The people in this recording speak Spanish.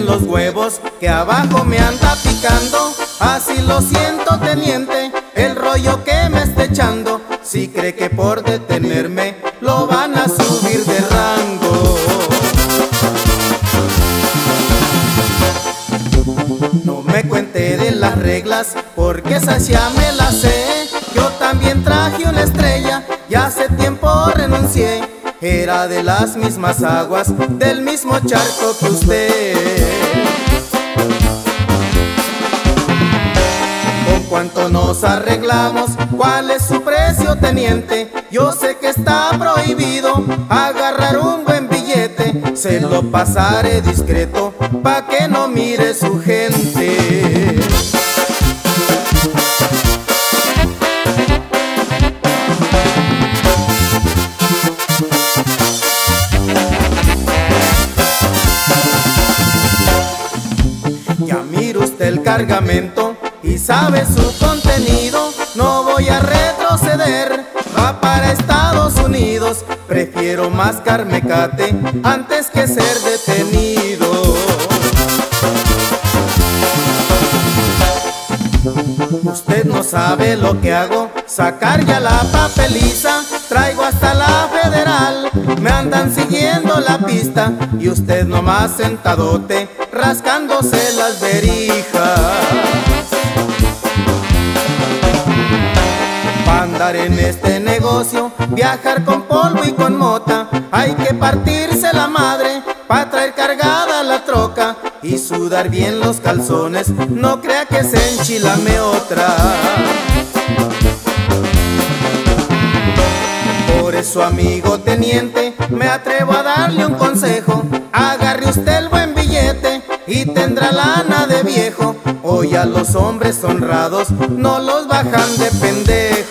los huevos que abajo me anda picando. Así lo siento, teniente, el rollo que me está echando. Si cree que por detenerme lo van a subir de rango. No me cuente de las reglas, porque esas ya me las sé. Yo también traje una estrella y hace tiempo renuncié. Era de las mismas aguas, del mismo charco que usted. ¿Con cuánto nos arreglamos? ¿Cuál es su precio, teniente? Yo sé que está prohibido agarrar un buen billete. Se lo pasaré discreto pa' que no mire su gente. Ya mire usted el cargamento y sabe su contenido. No voy a retroceder, va para Estados Unidos. Prefiero mascar mecate antes que ser detenido. Usted no sabe lo que hago, sacar ya la papeliza. Traigo hasta la federal, me andan siguiendo la pista. Y usted nomás sentadote, rascándose las verijas. Pa' andar en este negocio, viajar con polvo y con mota, hay que partirse la madre pa' traer cargada la troca. Y sudar bien los calzones, no crea que se enchilame otra. Por eso, amigo teniente, me atrevo a darle un consejo. Agarre usted el buen billete y tendrá lana de viejo. Hoy a los hombres honrados no los bajan de pendejo.